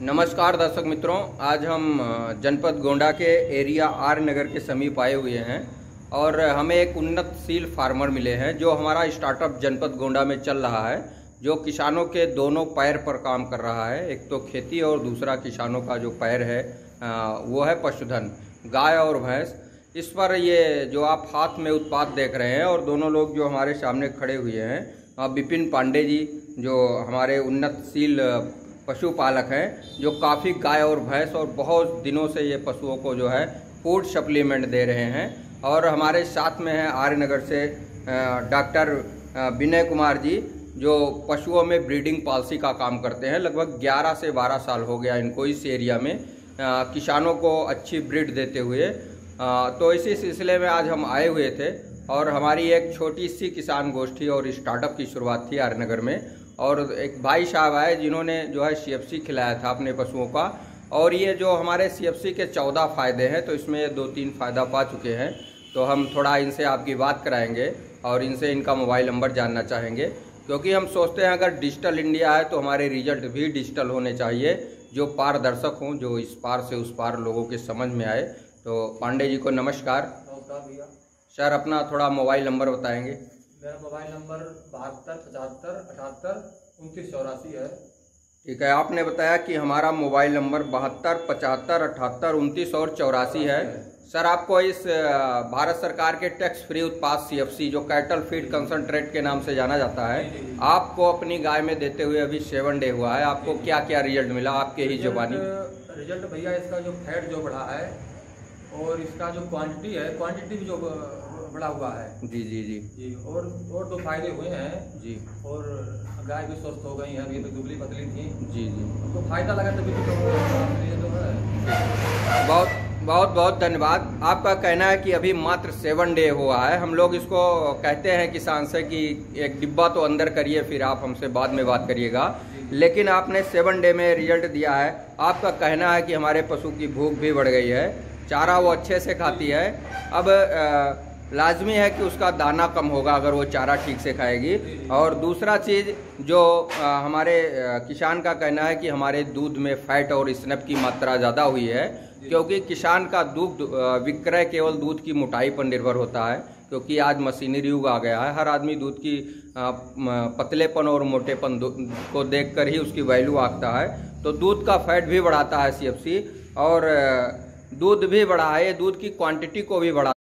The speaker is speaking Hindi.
नमस्कार दर्शक मित्रों, आज हम जनपद गोंडा के एरिया आर नगर के समीप आए हुए हैं और हमें एक उन्नतशील फार्मर मिले हैं जो हमारा स्टार्टअप जनपद गोंडा में चल रहा है, जो किसानों के दोनों पैर पर काम कर रहा है। एक तो खेती और दूसरा किसानों का जो पैर है वो है पशुधन, गाय और भैंस। इस पर ये जो आप हाथ में उत्पाद देख रहे हैं और दोनों लोग जो हमारे सामने खड़े हुए हैं, विपिन पांडे जी जो हमारे उन्नतशील पशुपालक हैं, जो काफ़ी गाय और भैंस और बहुत दिनों से ये पशुओं को जो है फूड सप्लीमेंट दे रहे हैं। और हमारे साथ में हैं आर्य नगर से डॉक्टर विनय कुमार जी, जो पशुओं में ब्रीडिंग पॉलिसी का काम करते हैं। लगभग 11 से 12 साल हो गया इनको इस एरिया में किसानों को अच्छी ब्रीड देते हुए। तो इसी सिलसिले में आज हम आए हुए थे और हमारी एक छोटी सी किसान गोष्ठी और स्टार्टअप की शुरुआत थी आर्य नगर में। और एक भाई साहब आए जिन्होंने जो है CFC खिलाया था अपने पशुओं का, और ये जो हमारे CFC के 14 फ़ायदे हैं तो इसमें 2-3 फ़ायदा पा चुके हैं। तो हम थोड़ा इनसे आपकी बात कराएंगे और इनसे इनका मोबाइल नंबर जानना चाहेंगे, क्योंकि हम सोचते हैं अगर डिजिटल इंडिया है तो हमारे रिजल्ट भी डिजिटल होने चाहिए, जो पारदर्शक हों, जो इस पार से उस पार लोगों के समझ में आए। तो पांडे जी को नमस्कार। नमस्कार भैया। सर अपना थोड़ा मोबाइल नंबर बताएंगे। मेरा मोबाइल नंबर 72 75 78 29 84 है। ठीक है, आपने बताया कि हमारा मोबाइल नंबर 72 75 78 29 और 84 है। सर आपको इस भारत सरकार के टैक्स फ्री उत्पाद CFC जो कैटल फीड कंसंट्रेट के नाम से जाना जाता है, आपको अपनी गाय में देते हुए अभी 7 डे हुआ है, आपको क्या क्या रिजल्ट मिला आपके ही जुबानी? रिजल्ट भैया, इसका जो फैट जो बढ़ा है और इसका जो क्वांटिटी भी जो बढ़ा हुआ है। जी जी जी जी। और 2 फायदे हुए हैं जी। और गाय भी स्वस्थ हो गई है, अभी तो दुबली पतली थी जी जी। तो फायदा लगा तभी तो है। बहुत बहुत धन्यवाद। आपका कहना है कि अभी मात्र 7 डे हुआ है। हम लोग इसको कहते हैं किसान से कि एक डिब्बा तो अंदर करिए, फिर आप हमसे बाद में बात करिएगा, लेकिन आपने 7 डे में रिजल्ट दिया है। आपका कहना है कि हमारे पशु की भूख भी बढ़ गई है, चारा वो अच्छे से खाती है। अब लाजमी है कि उसका दाना कम होगा अगर वो चारा ठीक से खाएगी। और दूसरा चीज़ जो हमारे किसान का कहना है कि हमारे दूध में फैट और स्नैप की मात्रा ज़्यादा हुई है, क्योंकि किसान का दूध विक्रय केवल दूध की मोटाई पर निर्भर होता है, क्योंकि आज मशीनरी युग आ गया है। हर आदमी दूध की पतलेपन और मोटेपन को देखकर ही उसकी वैल्यू आंकता है। तो दूध का फैट भी बढ़ाता है CFC, और दूध भी बढ़ा है, दूध की क्वांटिटी को भी बढ़ा